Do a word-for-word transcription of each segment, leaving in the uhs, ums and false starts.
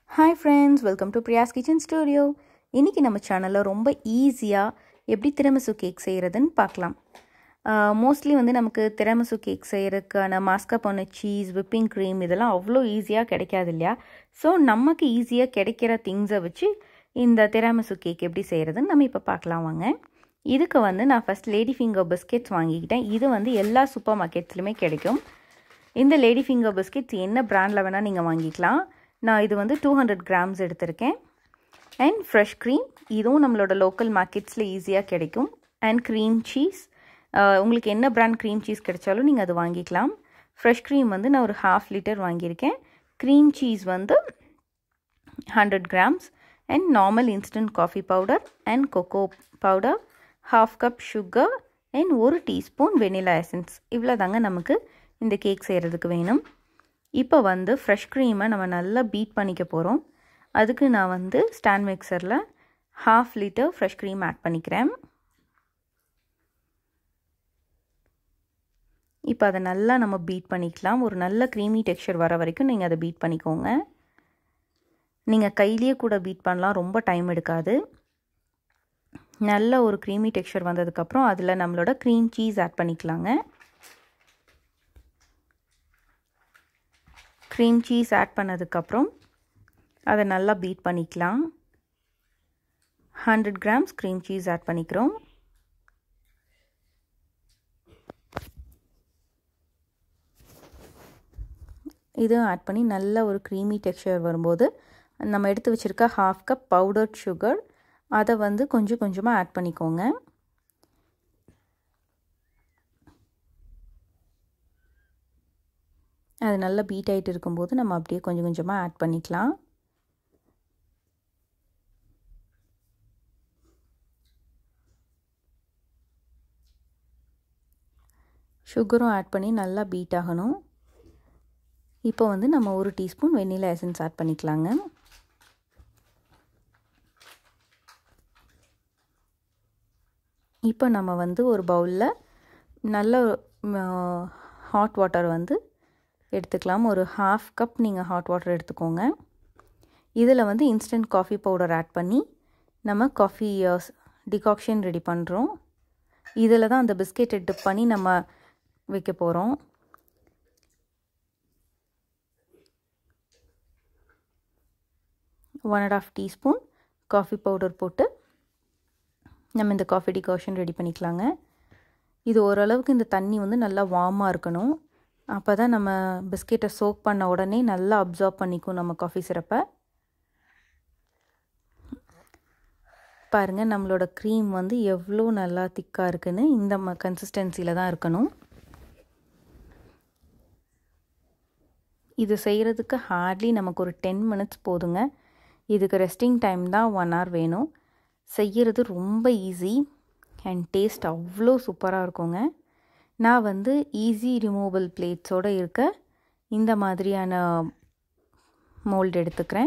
Hi friends, welcome to Priya's Kitchen Studio. இன்னைக்கு நம்ம சேனல்ல ரொம்ப ஈஸியா எப்படி திரமிசு கேக் செய்யறதுன்னு பார்க்கலாம். மோஸ்ட்லி வந்து நமக்கு திரமிசு கேக் செய்யறதுக்கான மாஸ்கார்போனே சீஸ், whipping cream இதெல்லாம் அவ்வளோ ஈஸியா கிடைக்காது இல்லையா? ஸோ நமக்கு ஈஸியா கிடைக்கிற திங்ஸை வச்சு இந்த திரமிசு கேக் எப்படி செய்யறதுன்னு நம்ம இப்போ பார்க்கலாம் வாங்க. இதுக்கு வந்து நான் ஃபர்ஸ்ட் லேடி ஃபிங்கர் பிஸ்கெட்ஸ் வாங்கிக்கிட்டேன். இது வந்து எல்லா சூப்பர் மார்க்கெட்ஸ்லையுமே கிடைக்கும். இந்த லேடி ஃபிங்கர் பிஸ்கெட்ஸ் என்ன பிராண்டில் வேணால் நீங்கள் வாங்கிக்கலாம். நான் இது வந்து டூ ஹண்ட்ரட் கிராம்ஸ் எடுத்திருக்கேன். அண்ட் ஃப்ரெஷ் க்ரீம், இதுவும் நம்மளோட லோக்கல் மார்க்கெட்ஸில் ஈஸியாக கிடைக்கும். அண்ட் க்ரீம் சீஸ், உங்களுக்கு என்ன பிராண்ட் க்ரீம் சீஸ் கிடைச்சாலும் நீங்கள் அது வாங்கிக்கலாம். ஃப்ரெஷ் க்ரீம் வந்து நான் ஒரு ஹாஃப் லிட்டர் வாங்கியிருக்கேன். க்ரீம் சீஸ் வந்து hundred grams. And normal instant coffee powder and cocoa powder, half cup sugar and ஒரு டீஸ்பூன் வெனிலா எசன்ஸ். இவ்வளோ தாங்க நமக்கு இந்த கேக் செய்கிறதுக்கு வேணும். இப்போ வந்து ஃப்ரெஷ் க்ரீமை நம்ம நல்லா பீட் பண்ணிக்க போகிறோம். அதுக்கு நான் வந்து ஸ்டாண்ட் மிக்சரில் half litre fresh cream add பண்ணிக்கிறேன். இப்போ அதை நல்லா நம்ம பீட் பண்ணிக்கலாம். ஒரு நல்ல க்ரீமி டெக்ஸ்சர் வர வரைக்கும் நீங்கள் அதை பீட் பண்ணிக்கோங்க. நீங்கள் கையிலேயே கூட பீட் பண்ணலாம், ரொம்ப டைம் எடுக்காது. நல்ல ஒரு க்ரீமி டெக்ஸ்சர் வந்ததுக்கப்புறம் அதில் நம்மளோட க்ரீம் சீஸ் ஆட் பண்ணிக்கலாங்க. க்ரீம் சீஸ் ஆட் பண்ணதுக்கப்புறம் அதை நல்லா பீட் பண்ணிக்கலாம். Hundred grams cream cheese add பண்ணிக்கிறோம். இதுவும் ஆட் பண்ணி நல்ல ஒரு க்ரீமி டெக்ஸ்சர் வரும்போது நம்ம எடுத்து வச்சுருக்க ஹாஃப் கப் பவுடர்ட் சுகர் அதை வந்து கொஞ்சம் கொஞ்சமாக ஆட் பண்ணிக்கோங்க. அது நல்லா பீட் ஆகிட்டு இருக்கும்போது நம்ம அப்படியே கொஞ்சம் கொஞ்சமாக ஆட் பண்ணிக்கலாம். சுகரும் ஆட் பண்ணி நல்லா பீட் ஆகணும். இப்போ வந்து நம்ம ஒரு டீஸ்பூன் வெனிலா எசன்ஸ் ஆட் பண்ணிக்கலாங்க. இப்போ நம்ம வந்து ஒரு பவுலில் நல்ல ஹாட் வாட்டர் வந்து எடுத்துக்கலாம். ஒரு ஹாஃப் கப் நீங்கள் ஹாட் வாட்டர் எடுத்துக்கோங்க. இதில் வந்து இன்ஸ்டன்ட் காஃபி பவுடர் ஆட் பண்ணி நம்ம காஃபி டிகாக்ஷன் ரெடி பண்ணுறோம். இதில் தான் அந்த பிஸ்கெட்டை டிப் பண்ணி நம்ம வைக்க போகிறோம். One and half teaspoon coffee powder போட்டு நம்ம இந்த காஃபி டிகாக்ஷன் ரெடி பண்ணிக்கலாங்க. இது ஓரளவுக்கு இந்த தண்ணி வந்து நல்லா வார்மாக இருக்கணும். அப்போ தான் நம்ம பிஸ்கெட்டை சோக் பண்ண உடனே நல்லா அப்சார்ப் பண்ணிக்கும் நம்ம காஃபி சிரப்பை. பாருங்கள் நம்மளோட க்ரீம் வந்து எவ்வளோ நல்லா திக்காக இருக்குன்னு. இந்த ம கன்சிஸ்டன்சியில் தான் இருக்கணும். இது செய்கிறதுக்கு ஹார்ட்லி நமக்கு ஒரு டென் மினிட்ஸ் போதுங்க. இதுக்கு ரெஸ்டிங் டைம் தான் ஒன் ஹவர் வேணும். செய்கிறது ரொம்ப ஈஸி அண்ட் டேஸ்ட் அவ்வளோ சூப்பராக இருக்குங்க. நான் வந்து ஈஸி ரிமூவபிள் பிளேட்ஸோடு இருக்க இந்த மாதிரியான மோல்டு எடுத்துக்கிறேன்.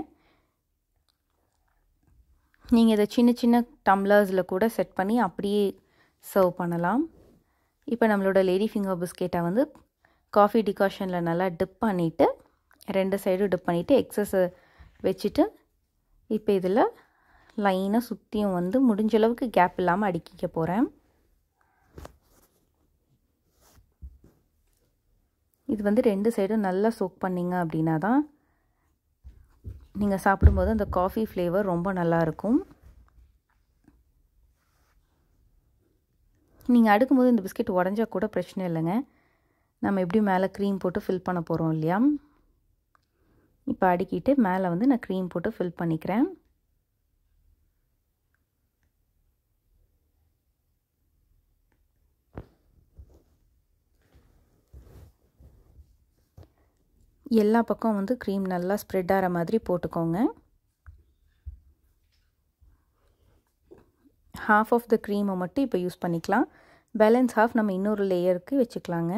நீங்கள் இதை சின்ன சின்ன டம்ளர்ஸில் கூட செட் பண்ணி அப்படியே சர்வ் பண்ணலாம். இப்போ நம்மளோட லேடி ஃபிங்கர் பிஸ்கெட்டை வந்து காஃபி டிகாஷனில் நல்லா டிப் பண்ணிவிட்டு ரெண்டு சைடும் டிப் பண்ணிவிட்டு எக்ஸஸை வச்சுட்டு இப்போ இதில் லைனாக சுற்றியும் வந்து முடிஞ்ச அளவுக்கு கேப் இல்லாமல் அடுக்கிக்க போகிறேன். இது வந்து ரெண்டு சைடும் நல்லா சோக் பண்ணிங்க அப்படின்னா தான் நீங்கள் சாப்பிடும்போது அந்த காஃபி ஃப்ளேவர் ரொம்ப நல்லாயிருக்கும். நீங்கள் அடுக்கும்போது இந்த பிஸ்கெட் உடஞ்சா கூட பிரச்சனை இல்லைங்க. நம்ம எப்படி மேலே க்ரீம் போட்டு ஃபில் பண்ண போகிறோம் இல்லையா? இப்போ அடுக்கிட்டு மேலே வந்து நான் க்ரீம் போட்டு ஃபில் பண்ணிக்கிறேன். எல்லா பக்கம் வந்து க்ரீம் நல்லா ஸ்ப்ரெட் ஆகிற மாதிரி போட்டுக்கோங்க. ஹாஃப் ஆஃப் த க்ரீமை மட்டும் இப்போ யூஸ் பண்ணிக்கலாம். பேலன்ஸ் ஹாஃப் நம்ம இன்னொரு லேயருக்கு வச்சுக்கலாங்க.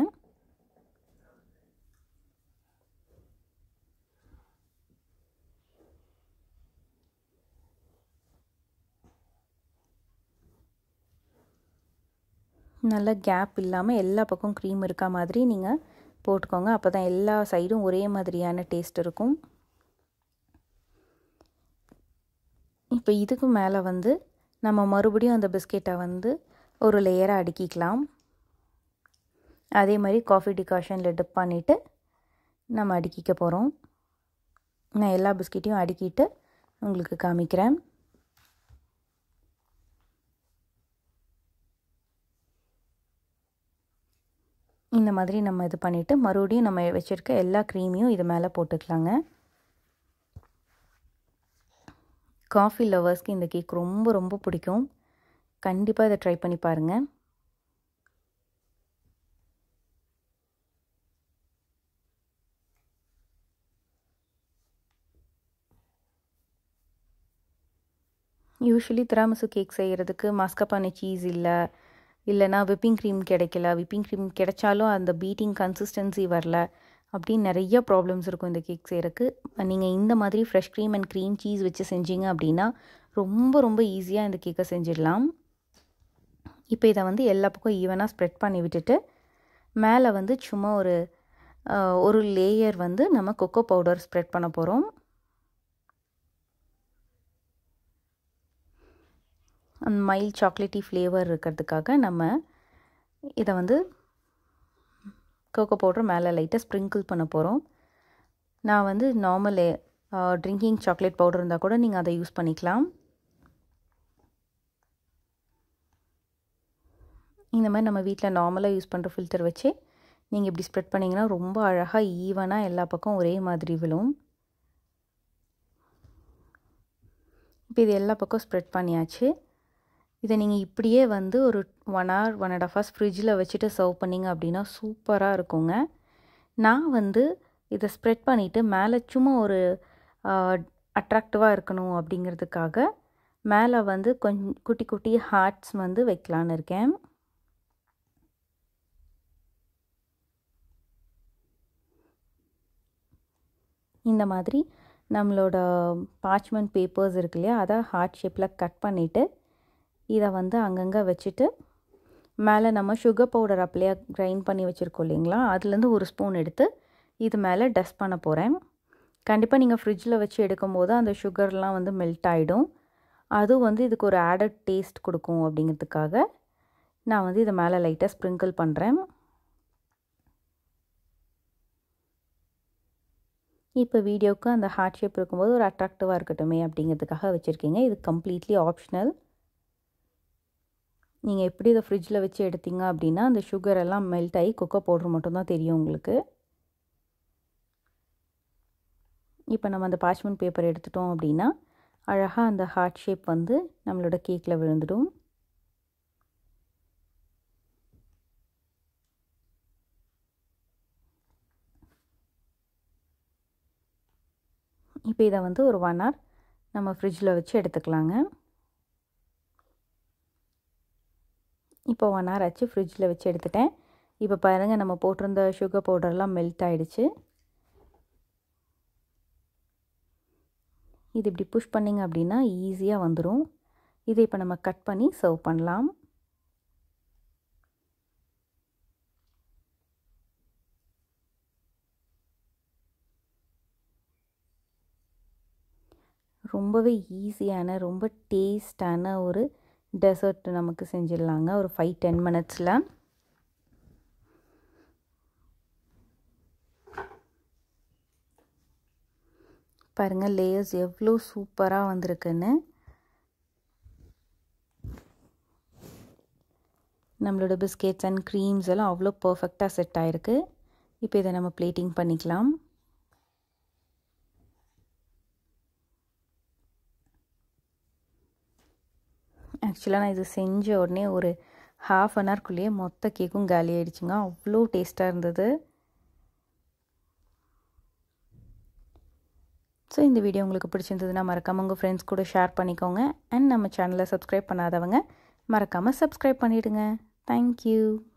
நல்லா கேப் இல்லாமல் எல்லா பக்கம் க்ரீம் இருக்க மாதிரி நீங்கள் போட்டுக்கோங்க. அப்போ தான் எல்லா சைடும் ஒரே மாதிரியான டேஸ்ட் இருக்கும். இப்போ இதுக்கு மேலே வந்து நம்ம மறுபடியும் அந்த பிஸ்கெட்டை வந்து ஒரு லேயராக அடுக்கிக்கலாம். அதே மாதிரி காஃபி டிகாஷனில் டிப் பண்ணிவிட்டு நம்ம அடுக்கிக்க போகிறோம். நான் எல்லா பிஸ்கெட்டையும் அடுக்கிட்டு உங்களுக்கு காமிக்கிறேன். இந்த மாதிரி நம்ம இது பண்ணிவிட்டு மறுபடியும் நம்ம வச்சுருக்க எல்லா க்ரீமையும் இது மேலே போட்டுக்கலாங்க. காஃபி லவர்ஸ்க்கு இந்த கேக் ரொம்ப ரொம்ப பிடிக்கும். கண்டிப்பாக இதை ட்ரை பண்ணி பாருங்கள். யூஸ்வலி திராமிசு கேக் செய்கிறதுக்கு மாஸ்கார்போனே சீஸ் இல்லை, இல்லைனா விப்பிங் க்ரீம் கிடைக்கல, விப்பிங் க்ரீம் கிடைச்சாலும் அந்த பீட்டிங் கன்சிஸ்டன்சி வரல, அப்படின்னு நிறைய ப்ராப்ளம்ஸ் இருக்கும் இந்த கேக் செய்கிறதுக்கு. நீங்கள் இந்த மாதிரி fresh cream and cream cheese வச்சு செஞ்சீங்க அப்படின்னா ரொம்ப ரொம்ப ஈஸியாக இந்த கேக்கை செஞ்சிடலாம். இப்போ இதை வந்து எல்லா பக்கம் ஈவனாக ஸ்ப்ரெட் பண்ணி விட்டுட்டு மேலே வந்து சும்மா ஒரு ஒரு லேயர் வந்து நம்ம கொக்கோ பவுடர் ஸ்ப்ரெட் பண்ண போகிறோம். அந்த மைல்ட் சாக்லேட்டி ஃப்ளேவர் இருக்கிறதுக்காக நம்ம இதை வந்து கோகோ பவுடர் மேலே லைட்டாக ஸ்ப்ரிங்கிள் பண்ண போகிறோம். நான் வந்து நார்மல் ட்ரிங்கிங் சாக்லேட் பவுடர் இருந்தால் கூட நீங்கள் அதை யூஸ் பண்ணிக்கலாம். இந்த மாதிரி நம்ம வீட்டில் நார்மலாக யூஸ் பண்ணுற ஃபில்டர் வச்சு நீங்கள் இப்படி ஸ்ப்ரெட் பண்ணிங்கன்னா ரொம்ப அழகாக ஈவனாக எல்லா பக்கம் ஒரே மாதிரி விழும். இப்போ இது எல்லா பக்கம் ஸ்ப்ரெட் பண்ணியாச்சு. இதை நீங்கள் இப்படியே வந்து ஒரு one hour one and half hours ஃப்ரிட்ஜில் வச்சுட்டு சர்வ் பண்ணிங்க அப்படின்னா சூப்பராக இருக்குங்க. நான் வந்து இதை ஸ்ப்ரெட் பண்ணிவிட்டு மேலே சும்மா ஒரு அட்ராக்டிவாக இருக்கணும் அப்படிங்கிறதுக்காக மேலே வந்து கொஞ்சம் குட்டி குட்டி ஹார்ட்ஸ் வந்து வைக்கலான்னு இருக்கேன். இந்த மாதிரி நம்மளோட பார்ச்மெண்ட் பேப்பர்ஸ் இருக்கு இல்லையா, அதை ஹார்ட் ஷேப்பில் கட் பண்ணிவிட்டு இதை வந்து அங்கங்கே வச்சுட்டு மேலே நம்ம சுகர் பவுடர் அப்படியே கிரைண்ட் பண்ணி வச்சுருக்கோம் இல்லைங்களா, அதுலேருந்து ஒரு ஸ்பூன் எடுத்து இது மேலே டஸ்ட் பண்ண போகிறேன். கண்டிப்பாக நீங்கள் ஃப்ரிட்ஜில் வச்சு எடுக்கும்போது அந்த சுகர்லாம் வந்து மெல்ட் ஆகிடும். அதுவும் வந்து இதுக்கு ஒரு ஆடட் டேஸ்ட் கொடுக்கும் அப்படிங்கிறதுக்காக நான் வந்து இதை மேலே லைட்டாக ஸ்ப்ரிங்கிள் பண்ணுறேன். இப்போ வீடியோவுக்கு அந்த ஹார்ட் ஷேப் இருக்கும்போது ஒரு அட்ராக்டிவாக இருக்கட்டுமே அப்படிங்கிறதுக்காக வச்சுருக்கீங்க. இது கம்ப்ளீட்லி ஆப்ஷனல். நீங்கள் எப்படி இதை ஃப்ரிட்ஜில் வச்சு எடுத்தீங்க அப்படின்னா அந்த சுகர் எல்லாம் மெல்ட் ஆகி கொக்கோ பவுடர் மட்டும்தான் தெரியும் உங்களுக்கு. இப்போ நம்ம அந்த பார்ச்மெண்ட் பேப்பர் எடுத்துட்டோம் அப்படின்னா அழகாக அந்த ஹார்ட் ஷேப் வந்து நம்மளோட கேக்கில் விழுந்துடும். இப்போ இதை வந்து ஒரு ஒன் ஹவர் நம்ம ஃப்ரிட்ஜில் வச்சு எடுத்துக்கலாங்க. இப்போ ஒன் ஹவர் ஆச்சு, ஃப்ரிட்ஜில் வச்சு எடுத்துட்டேன். இப்போ பாருங்கள் நம்ம போட்டிருந்த சுகர் பவுடர்லாம் மெல்ட் ஆகிடுச்சு. இது இப்படி புஷ் பண்ணிங்க அப்படின்னா ஈஸியாக வந்துடும். இதை இப்போ நம்ம கட் பண்ணி சர்வ் பண்ணலாம். ரொம்பவே ஈஸியான ரொம்ப டேஸ்டான ஒரு டெசர்ட் நமக்கு செஞ்சிடலாங்க ஒரு ஃபைவ் டென் மினிட்ஸில். பாருங்கள் லேயர்ஸ் எவ்வளோ சூப்பராக வந்திருக்குன்னு. நம்மளோட பிஸ்கெட்ஸ் அண்ட் க்ரீம்ஸ் எல்லாம் அவ்வளோ பர்ஃபெக்டாக செட் ஆகிருக்கு. இப்போ இதை நம்ம பிளேட்டிங் பண்ணிக்கலாம். ஆக்சுவலாக நான் இது செஞ்ச உடனே ஒரு ஹாஃப் அன் ஹவர்க்குள்ளேயே மொத்த கேக்கும் காலி ஆகிடுச்சுங்க. அவ்வளோ டேஸ்ட்டாக இருந்தது. ஸோ இந்த வீடியோ உங்களுக்கு பிடிச்சிருந்ததுன்னா மறக்காமல் உங்கள் ஃப்ரெண்ட்ஸ் கூட ஷேர் பண்ணிக்கோங்க. அண்ட் நம்ம சேனலை சப்ஸ்கிரைப் பண்ணாதவங்க மறக்காமல் சப்ஸ்கிரைப் பண்ணிவிடுங்க. தேங்க்யூ.